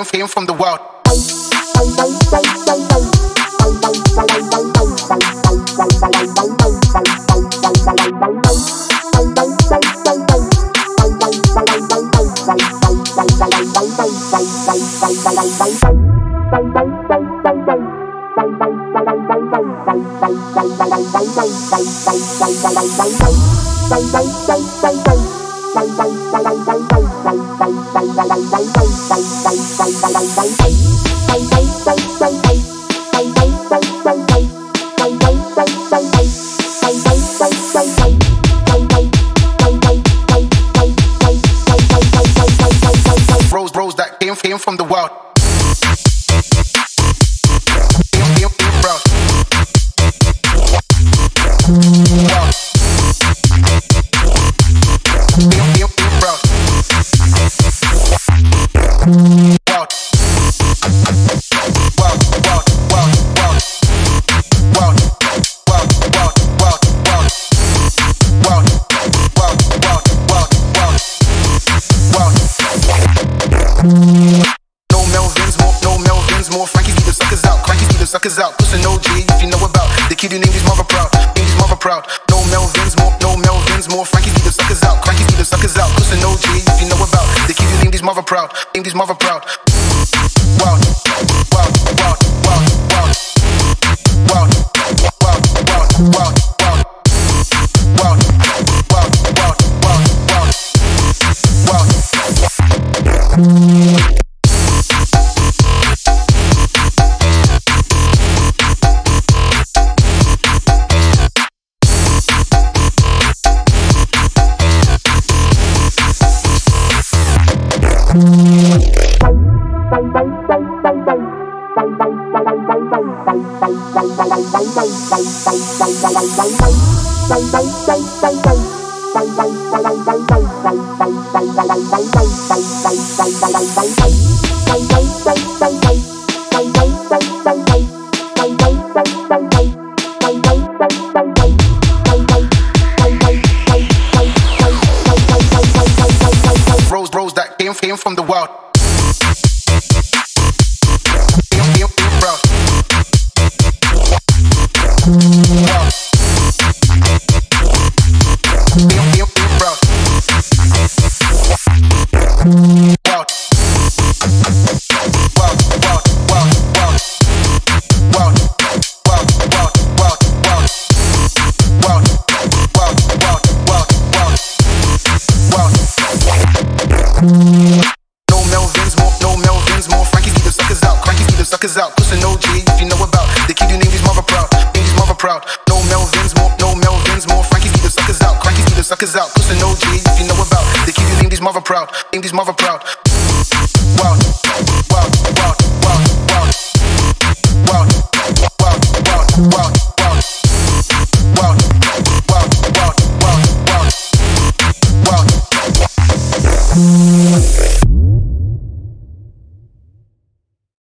came from the wild. Rose that came from the wild. More Frankies need the suckers out, Crankies need the suckers out. Push an OG if you know about the kid who named his mother proud, named his mother proud. No Melvins, more Frankies need the suckers out, Crankies need the suckers out. Push an OG if you know about the kid who named his mother proud, named his mother proud. Wild, wild, wild, wild, wild, wild, wild, wild, wild, wild, wild, wild, wild, wild. Rose that came from the wild. No Melvins, more Frankies need the suckers out, Crankies need the suckers out. Push an OG if you know about the kid who named his mother proud, named his mother proud. No Melvins, more Frankies need the suckers out, Crankies need the suckers out. Push an OG if you know about the kid who named his mother proud, named his mother proud. Wild, wild, wild, wild, wild, wild, wild, wild, wild.